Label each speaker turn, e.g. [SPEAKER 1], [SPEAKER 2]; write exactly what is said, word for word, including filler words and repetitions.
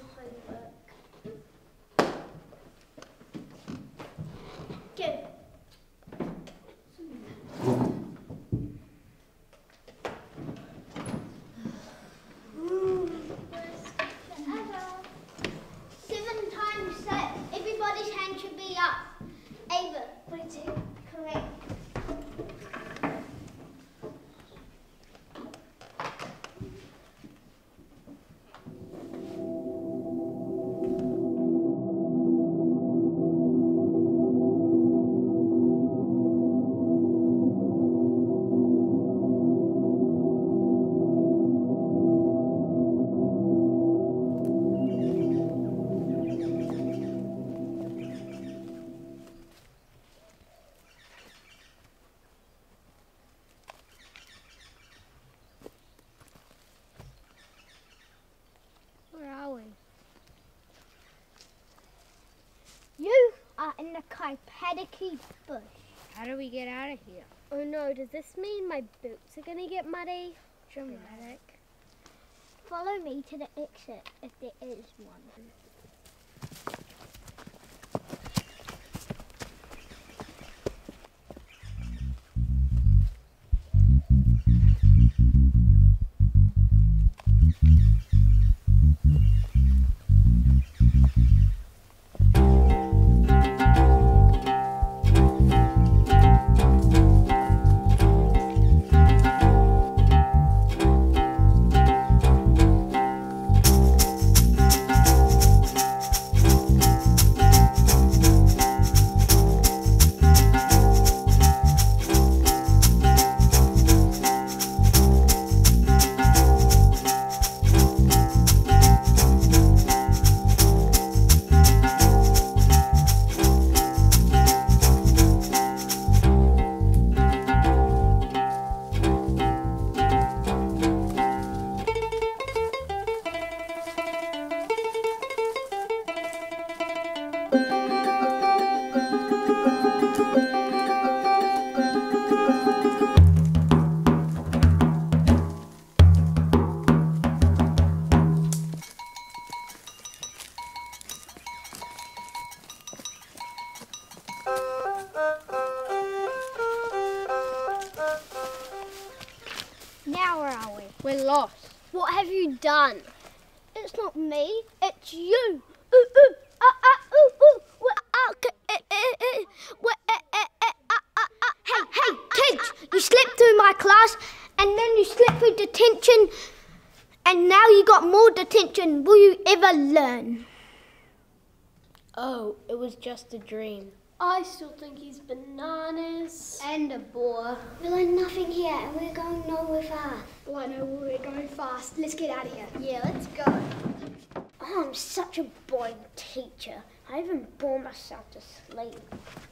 [SPEAKER 1] homework. Go. Seven times set. Everybody's hand should be up. Ava, forty-two. Correct. You are in the Kaipatiki bush.
[SPEAKER 2] How do we get out of here?
[SPEAKER 3] Oh no, does this mean my boots are gonna get muddy?
[SPEAKER 2] Dramatic.
[SPEAKER 1] Follow me to the exit if there is one. Now where are we?
[SPEAKER 3] We're lost. What have you done?
[SPEAKER 1] It's not me, it's you. Ooh, ooh, ah, ah, ooh, ooh. Well, ah, c- eh, eh, eh. Well, eh, eh, eh, ah, ah, ah. Hey, hey, kids, you slipped through my class and then you slipped through detention and now you got more detention. Will you ever learn?
[SPEAKER 2] Oh, it was just a dream.
[SPEAKER 3] I still think he's bananas.
[SPEAKER 1] And a bore. We learn nothing here and we're going nowhere fast.
[SPEAKER 3] Well, I know we're going fast. Let's get out of here.
[SPEAKER 1] Yeah, let's go. Oh, I'm such a boring teacher. I even bore myself to sleep.